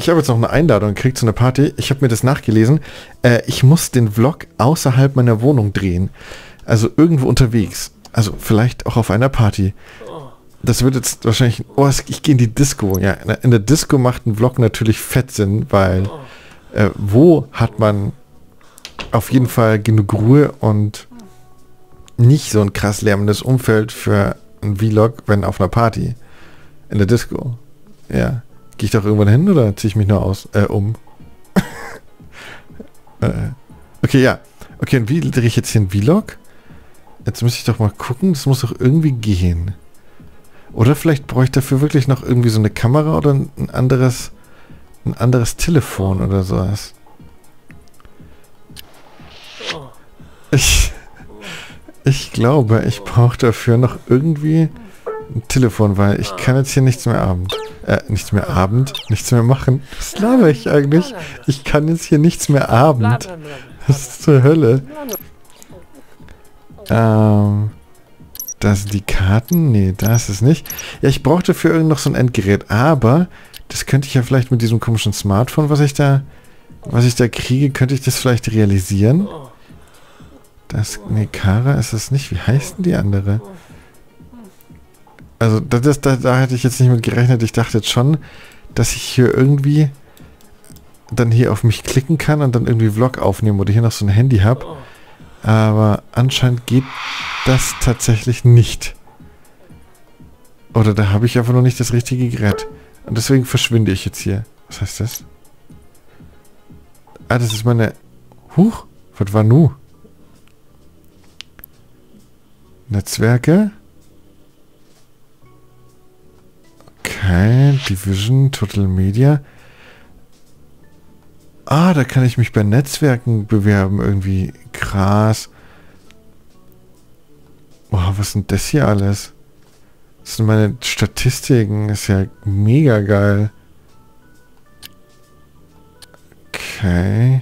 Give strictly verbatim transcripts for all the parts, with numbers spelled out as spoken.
ich habe jetzt noch eine Einladung gekriegt zu einer Party. Ich habe mir das nachgelesen. Äh, ich muss den Vlog außerhalb meiner Wohnung drehen. Also irgendwo unterwegs. Also vielleicht auch auf einer Party. Das wird jetzt wahrscheinlich... Oh, ich gehe in die Disco. Ja, in der Disco macht ein Vlog natürlich fett Sinn, weil äh, wo hat man auf jeden Fall genug Ruhe und nicht so ein krass lärmendes Umfeld für ein Vlog, wenn auf einer Party. In der Disco. Ja. Gehe ich doch irgendwann hin oder ziehe ich mich nur aus, äh, um? äh, okay, ja. Okay, und wie drehe ich jetzt hier einen Vlog? Jetzt muss ich doch mal gucken, das muss doch irgendwie gehen. Oder vielleicht brauche ich dafür wirklich noch irgendwie so eine Kamera oder ein anderes, ein anderes Telefon oder sowas. Ich, ich glaube, ich brauche dafür noch irgendwie ein Telefon, weil ich kann jetzt hier nichts mehr Abend. Äh, nichts mehr Abend, nichts mehr machen. Was laber ich eigentlich? Ich kann jetzt hier nichts mehr Abend. Was ist zur Hölle? Ähm, das sind die Karten? Nee, das ist es nicht. Ja, ich brauche dafür irgend noch so ein Endgerät, aber das könnte ich ja vielleicht mit diesem komischen Smartphone, was ich da, was ich da kriege, könnte ich das vielleicht realisieren? Das, nee, Kara ist es nicht. Wie heißt denn die andere? Also, das, das, da, da hätte ich jetzt nicht mit gerechnet. Ich dachte jetzt schon, dass ich hier irgendwie dann hier auf mich klicken kann und dann irgendwie Vlog aufnehmen oder hier noch so ein Handy habe. Aber anscheinend geht das tatsächlich nicht. Oder da habe ich einfach noch nicht das richtige Gerät. Und deswegen verschwinde ich jetzt hier. Was heißt das? Ah, das ist meine... Huch, was war nu? Netzwerke. Okay, Division, Total Media. Ah, da kann ich mich bei Netzwerken bewerben irgendwie. Krass. Boah, was sind das hier alles? Das sind meine Statistiken. Ist ja mega geil. Okay.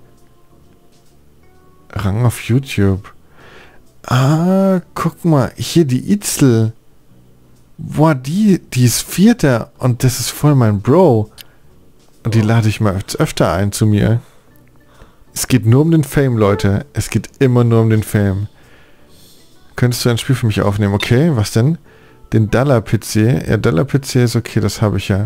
Rang auf YouTube. Ah, guck mal. Hier die Itzel. Boah, die, die ist Vierter. Und das ist voll mein Bro. Und die lade ich mal öfter ein zu mir. Es geht nur um den Fame, Leute. Es geht immer nur um den Fame. Könntest du ein Spiel für mich aufnehmen? Okay, was denn? Den Dollar-P C. Ja, Dollar-P C ist okay, das habe ich ja.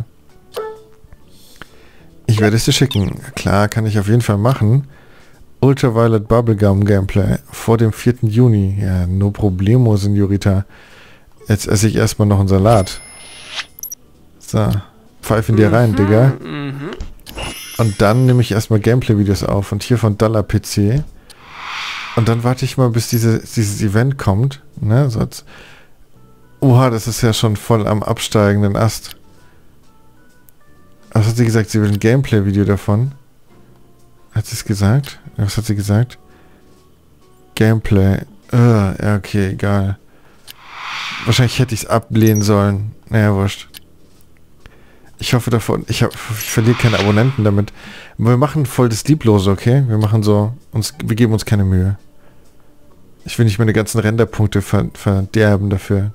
Ich werde es dir schicken. Klar, kann ich auf jeden Fall machen. Ultraviolet Bubblegum Gameplay. Vor dem vierten Juni. Ja, no problemo, Senorita. Jetzt esse ich erstmal noch einen Salat. So. Pfeifen dir rein, Digga. Und dann nehme ich erstmal Gameplay-Videos auf. Und hier von Dollar-P C. Und dann warte ich mal, bis diese, dieses Event kommt. Ne, so als Oha, das ist ja schon voll am absteigenden Ast. Was hat sie gesagt? Sie will ein Gameplay-Video davon. Hat sie es gesagt? Was hat sie gesagt? Gameplay. Uh, ja, okay, egal. Wahrscheinlich hätte ich es ablehnen sollen. Naja, wurscht. Ich hoffe davon, ich, hab, ich verliere keine Abonnenten damit. Wir machen voll das Lieblose, okay? Wir machen so, uns, wir geben uns keine Mühe. Ich will nicht meine ganzen Renderpunkte ver, verderben dafür.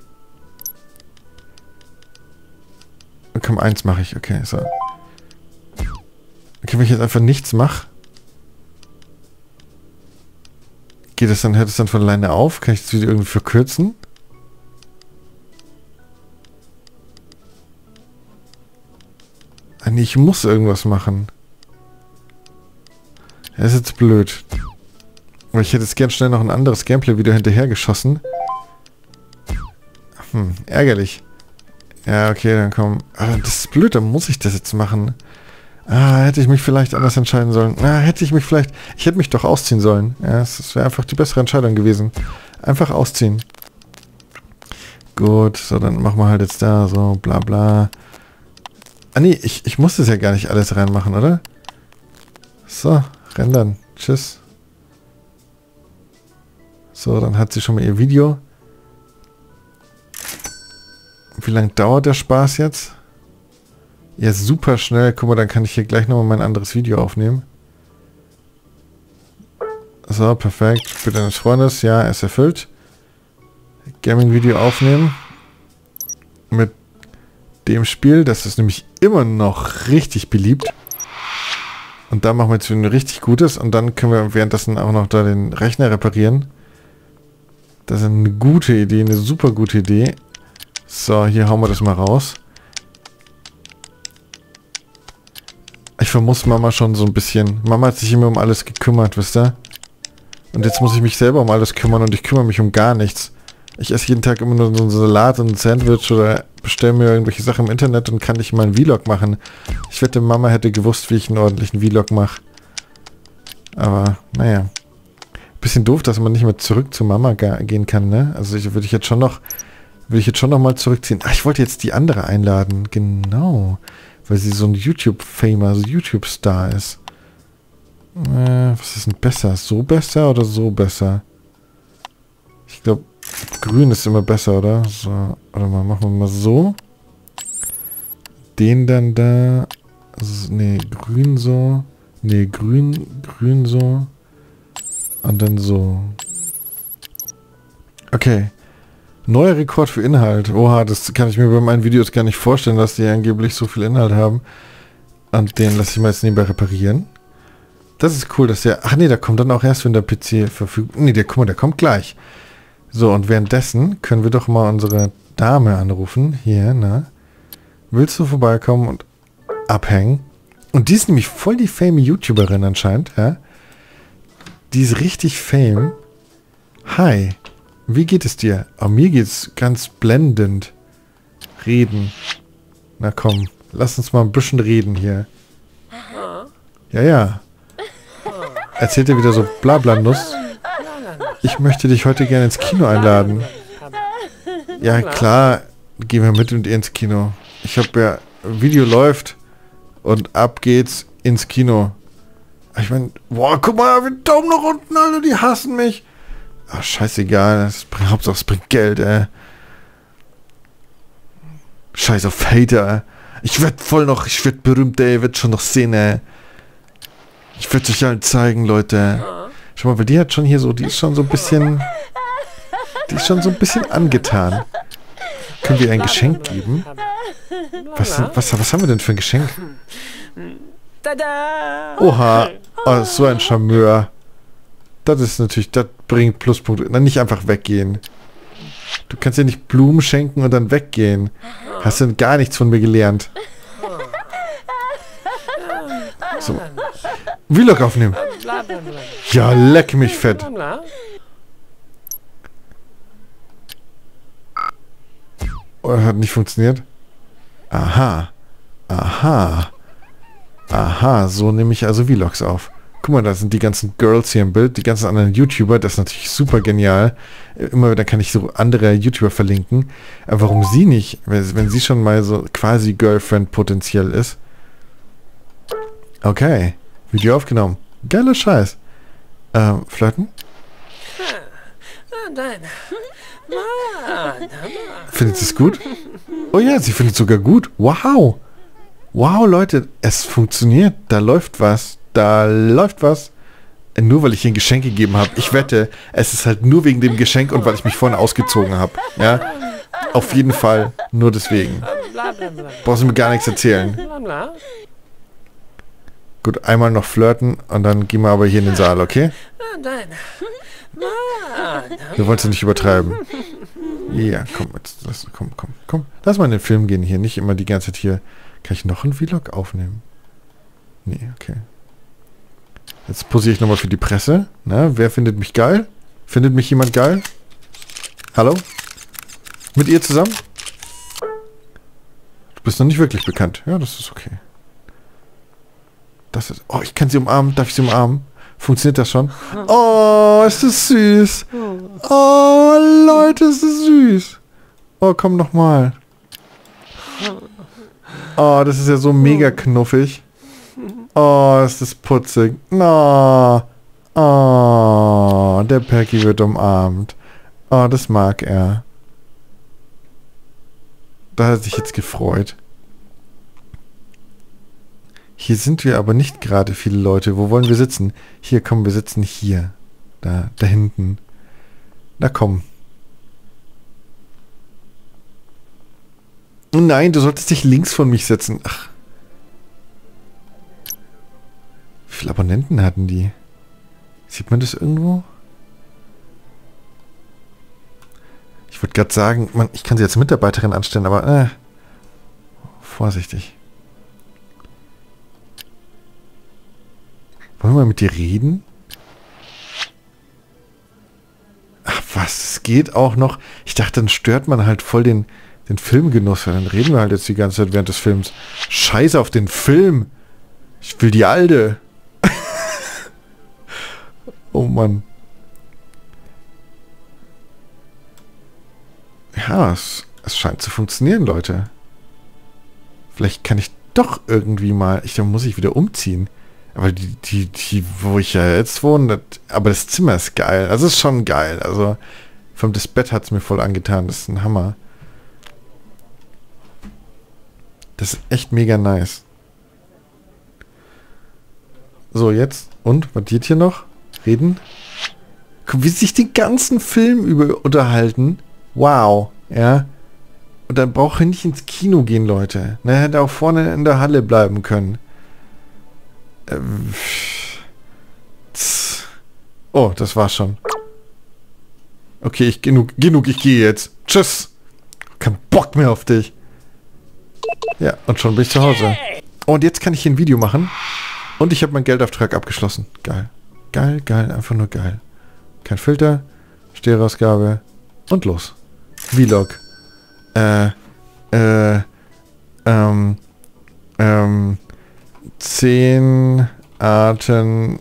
Komm, eins mache ich, okay, so. Okay, wenn ich jetzt einfach nichts mache, geht das dann, hört es dann von alleine auf? Kann ich das Video irgendwie verkürzen? Ah, nee, ich muss irgendwas machen. Das ist jetzt blöd. Aber ich hätte jetzt gern schnell noch ein anderes Gameplay-Video hinterher geschossen. Hm, ärgerlich. Ja, okay, dann komm. Aber das ist blöd, dann muss ich das jetzt machen. Ah, hätte ich mich vielleicht anders entscheiden sollen. Ah, hätte ich mich vielleicht... Ich hätte mich doch ausziehen sollen. Ja, das wäre einfach die bessere Entscheidung gewesen. Einfach ausziehen. Gut, so, dann machen wir halt jetzt da so, bla bla. Ah nee, ich, ich muss das ja gar nicht alles reinmachen, oder? So, rendern. Tschüss. So, dann hat sie schon mal ihr Video. Wie lange dauert der Spaß jetzt? Ja, super schnell. Guck mal, dann kann ich hier gleich nochmal mein anderes Video aufnehmen. So, perfekt. Für deines Freundes, ja, ist erfüllt. Gaming-Video aufnehmen. Mit dem Spiel. Das ist nämlich immer noch richtig beliebt. Und da machen wir jetzt ein richtig gutes. Und dann können wir währenddessen auch noch da den Rechner reparieren. Das ist eine gute Idee, eine super gute Idee. So, hier hauen wir das mal raus. Ich vermuss Mama schon so ein bisschen. Mama hat sich immer um alles gekümmert, wisst ihr? Und jetzt muss ich mich selber um alles kümmern und ich kümmere mich um gar nichts. Ich esse jeden Tag immer nur so einen Salat und ein Sandwich oder bestelle mir irgendwelche Sachen im Internet und kann nicht mal einen Vlog machen. Ich wette, Mama hätte gewusst, wie ich einen ordentlichen Vlog mache. Aber, naja. Bisschen doof, dass man nicht mehr zurück zu Mama gehen kann, ne? Also ich würde ich jetzt schon noch, würde ich jetzt schon noch mal zurückziehen. Ach, ich wollte jetzt die andere einladen. Genau. Weil sie so ein YouTube-Famer, also YouTube-Star ist. Äh, was ist denn besser? So besser oder so besser? Ich glaube, grün ist immer besser, oder? So, warte mal, machen wir mal so. Den dann da. Ne, grün so. Ne, grün, grün so. Und dann so. Okay. Neuer Rekord für Inhalt. Oha, das kann ich mir bei meinen Videos gar nicht vorstellen, dass die angeblich so viel Inhalt haben. Und den lasse ich mal jetzt nebenbei reparieren. Das ist cool, dass der... Ach nee, der kommt dann auch erst, wenn der P C verfügt... Nee, der, guck mal, der kommt gleich. So, und währenddessen können wir doch mal unsere Dame anrufen. Hier, na. Willst du vorbeikommen und abhängen? Und die ist nämlich voll die fame YouTuberin anscheinend, ja. Die ist richtig fame. Hi. Wie geht es dir? Oh, mir geht's ganz blendend. Reden. Na komm, lass uns mal ein bisschen reden hier. Ja, ja. Erzählt dir wieder so Blabla-Nuss. Ich möchte dich heute gerne ins Kino einladen. Ja, klar, gehen wir mit und ihr ins Kino. Ich habe ja, Video läuft und ab geht's ins Kino. Ich meine, boah, guck mal, wir Daumen nach unten, Alter, die hassen mich. Ach, scheißegal, das bringt, Hauptsache es bringt Geld, ey. Scheiß auf Hater. Ich werd voll noch, ich werd berühmt, ey, werd schon noch sehen, ey. Ich werde euch allen zeigen, Leute. Schau mal, weil die hat schon hier so, die ist schon so ein bisschen, die ist schon so ein bisschen angetan. Können wir ihr ein Geschenk geben? Was, was, was haben wir denn für ein Geschenk? Oha, oh, so ein Charmeur. Das ist natürlich, das bringt Pluspunkte. Dann nicht einfach weggehen. Du kannst ja nicht Blumen schenken und dann weggehen. Hast du gar nichts von mir gelernt. So. Vlog aufnehmen. Ja, leck mich fett. Oh, hat nicht funktioniert. Aha. Aha. Aha, so nehme ich also Vlogs auf. Guck mal, da sind die ganzen Girls hier im Bild, die ganzen anderen YouTuber, das ist natürlich super genial. Immer wieder kann ich so andere YouTuber verlinken. Aber warum sie nicht, wenn sie schon mal so quasi Girlfriend potenziell ist? Okay, Video aufgenommen. Geiler Scheiß. Ähm, flirten? Findet sie es gut? Oh ja, sie findet es sogar gut. Wow. Wow, Leute, es funktioniert. Da läuft was. Da läuft was. Nur weil ich ihr ein Geschenk gegeben habe. Ich wette, es ist halt nur wegen dem Geschenk und weil ich mich vorhin ausgezogen habe. Ja? Auf jeden Fall. Nur deswegen. Brauchst du mir gar nichts erzählen. Gut, einmal noch flirten und dann gehen wir aber hier in den Saal, okay? Wir wollen es nicht übertreiben. Ja, komm, jetzt, lass, komm, komm, komm. Lass mal in den Film gehen hier, nicht immer die ganze Zeit hier. Kann ich noch einen Vlog aufnehmen? Nee, okay. Jetzt posiere ich nochmal für die Presse. Na, wer findet mich geil? Findet mich jemand geil? Hallo? Mit ihr zusammen? Du bist noch nicht wirklich bekannt. Ja, das ist okay. Das ist... Oh, ich kann sie umarmen. Darf ich sie umarmen? Funktioniert das schon? Oh, ist das süß. Oh, Leute, ist das süß. Oh, komm noch mal. Oh, das ist ja so mega knuffig. Oh, ist das putzig. No. Oh, der Perky wird umarmt. Oh, das mag er. Da hat er sich jetzt gefreut. Hier sind wir aber nicht gerade viele Leute. Wo wollen wir sitzen? Hier, komm, wir sitzen hier. Da, da hinten. Na komm. Oh nein, du solltest dich links von mich setzen. Ach. Wie viele Abonnenten hatten die? Sieht man das irgendwo? Ich würde gerade sagen, man, ich kann sie als Mitarbeiterin anstellen, aber äh, vorsichtig. Wollen wir mal mit dir reden? Ach was, es geht auch noch. Ich dachte, dann stört man halt voll den, den Filmgenuss. Dann reden wir halt jetzt die ganze Zeit während des Films. Scheiße auf den Film. Ich will die alte. Oh Mann. Ja, es, es scheint zu funktionieren, Leute. Vielleicht kann ich doch irgendwie mal... Ich, dann muss ich wieder umziehen. Aber die, die, die, wo ich ja jetzt wohne, das, aber das Zimmer ist geil. Also es ist schon geil. Also vom das Bett hat es mir voll angetan. Das ist ein Hammer. Das ist echt mega nice. So, jetzt. Und? Was geht hier noch? Reden? Guck, wie sie sich den ganzen Film über unterhalten. Wow. Ja. Und dann braucht er nicht ins Kino gehen, Leute. Er hätte auch vorne in der Halle bleiben können. Oh, das war's schon. Okay, ich genug, genug, ich gehe jetzt. Tschüss. Kein Bock mehr auf dich. Ja, und schon bin ich zu Hause. Und jetzt kann ich hier ein Video machen. Und ich habe meinen Geldauftrag abgeschlossen. Geil. Geil, geil, einfach nur geil. Kein Filter. Stereoausgabe. Und los. Vlog. Äh, äh, ähm, ähm, Zehn Arten,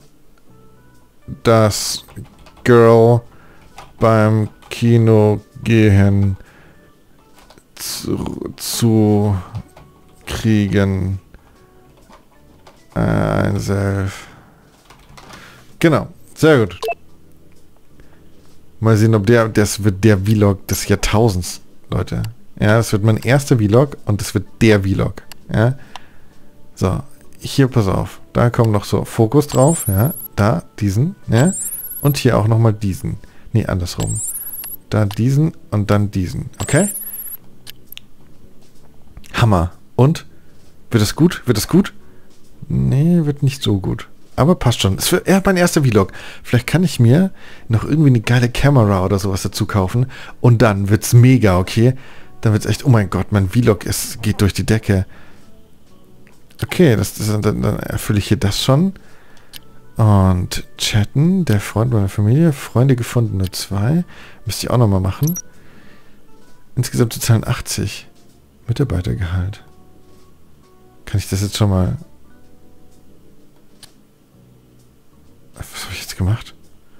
das Girl beim Kino gehen zu, zu kriegen. Ein Self. Genau, sehr gut. Mal sehen, ob der, das wird der Vlog des Jahrtausends, Leute. Ja, das wird mein erster Vlog und das wird der Vlog. Ja, so. Hier, pass auf, da kommt noch so Fokus drauf, ja, da, diesen, ja, und hier auch nochmal diesen, nee, andersrum, da diesen und dann diesen, okay? Hammer, und? Wird das gut? Wird das gut? Nee, wird nicht so gut, aber passt schon, es wird eher mein erster Vlog, vielleicht kann ich mir noch irgendwie eine geile Kamera oder sowas dazu kaufen und dann wird's mega, okay? Dann wird's echt, oh mein Gott, mein Vlog ist, geht durch die Decke. Okay, das, das, dann, dann erfülle ich hier das schon. Und chatten, der Freund meiner Familie, Freunde gefunden, nur zwei. Müsste ich auch nochmal machen. Insgesamt zu zahlen achtzig. Mitarbeitergehalt. Kann ich das jetzt schon mal... Was habe ich jetzt gemacht?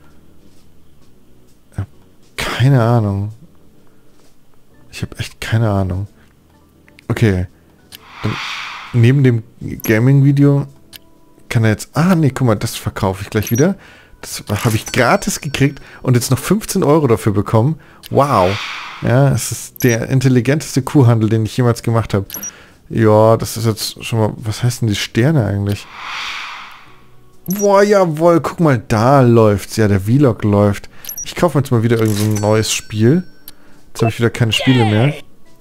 Ich habe keine Ahnung. Ich habe echt keine Ahnung. Okay. Dann... Neben dem Gaming-Video kann er jetzt... Ah, nee, guck mal, das verkaufe ich gleich wieder. Das habe ich gratis gekriegt und jetzt noch fünfzehn Euro dafür bekommen. Wow. Ja, es ist der intelligenteste Kuhhandel, den ich jemals gemacht habe. Ja, das ist jetzt schon mal... Was heißt denn die Sterne eigentlich? Boah, jawohl, guck mal, da läuft's. Ja, der Vlog läuft. Ich kaufe jetzt mal wieder irgend so ein neues Spiel. Jetzt habe ich wieder keine Spiele mehr.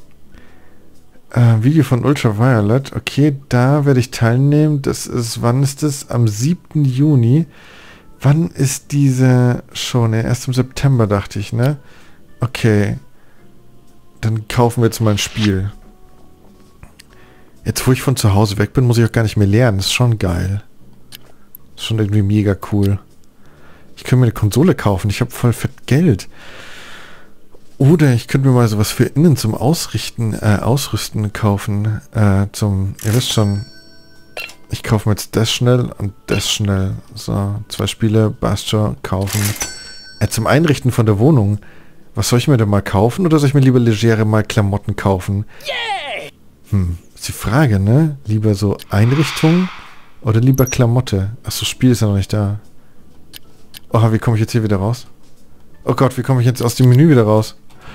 Äh, Video von Ultraviolet. Okay, da werde ich teilnehmen. Das ist, wann ist das? Am siebten Juni. Wann ist diese Show? Ne, erst im September, dachte ich, ne? Okay. Dann kaufen wir jetzt mal ein Spiel. Jetzt, wo ich von zu Hause weg bin, muss ich auch gar nicht mehr lernen. Das ist schon geil. Das ist schon irgendwie mega cool. Ich könnte mir eine Konsole kaufen. Ich habe voll fett Geld. Oder ich könnte mir mal sowas für innen zum Ausrichten, äh, Ausrüsten kaufen. Äh, zum, ihr wisst schon, ich kaufe mir jetzt das schnell und das schnell. So, zwei Spiele, Bastion, kaufen. Äh, zum Einrichten von der Wohnung. Was soll ich mir denn mal kaufen? Oder soll ich mir lieber legere mal Klamotten kaufen? Hm, ist die Frage, ne? Lieber so Einrichtung oder lieber Klamotte? Achso, Spiel ist ja noch nicht da. Oh, wie komme ich jetzt hier wieder raus? Oh Gott, wie komme ich jetzt aus dem Menü wieder raus?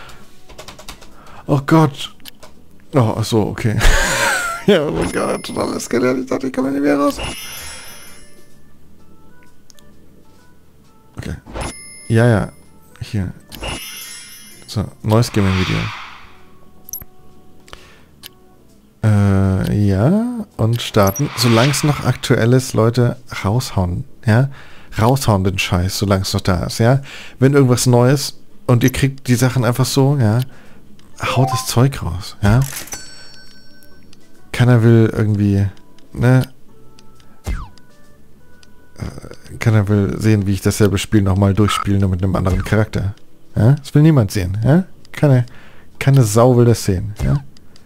Oh Gott. Oh, ach so, okay. Ja, oh mein Gott, schon alles gelernt. Ich dachte, ich komme nicht mehr raus. Okay. Ja, ja. Hier. So, neues Gaming-Video. Äh, ja, und starten. Solange es noch aktuell ist, Leute, raushauen. Ja, raushauen den Scheiß, solange es noch da ist. Ja, wenn irgendwas Neues und ihr kriegt die Sachen einfach so, ja, haut das Zeug raus. Ja, keiner will irgendwie, ne, äh, keiner will sehen, wie ich dasselbe Spiel nochmal durchspiele, nur mit einem anderen Charakter. Ja, das will niemand sehen. Ja, keine, keine Sau will das sehen. Ja.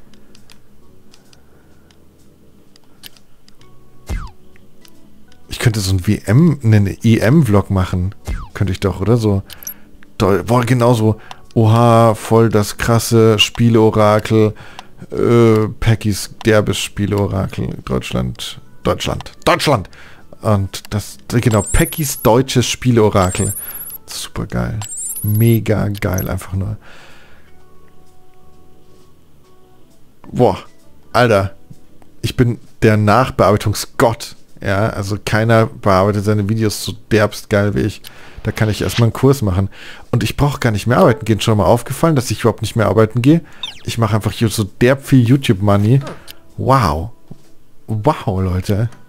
Ich könnte so ein W M, einen E M-Vlog machen. Könnte ich doch, oder so. Boah, genauso. Oha, voll das krasse Spieleorakel. Äh, Packys derbes Spieleorakel. Deutschland. Deutschland. Deutschland! Und das, genau, Packys deutsches Spieleorakel. Super geil. Mega geil, einfach nur. Boah, Alter. Ich bin der Nachbearbeitungsgott. Ja, also keiner bearbeitet seine Videos so derbst geil wie ich. Da kann ich erstmal einen Kurs machen. Und ich brauche gar nicht mehr arbeiten gehen. Schon mal aufgefallen, dass ich überhaupt nicht mehr arbeiten gehe? Ich mache einfach hier so derb viel YouTube-Money. Wow. Wow, Leute.